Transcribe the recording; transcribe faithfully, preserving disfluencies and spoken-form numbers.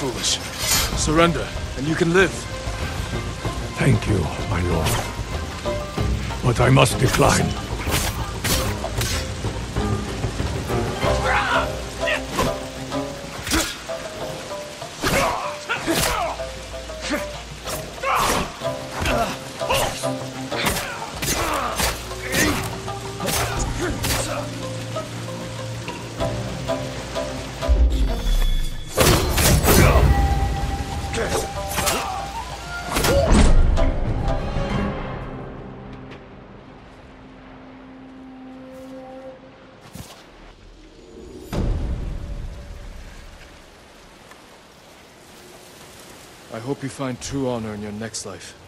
foolish. Surrender, and you can live. Thank you, my lord. But I must decline. I hope you find true honor in your next life.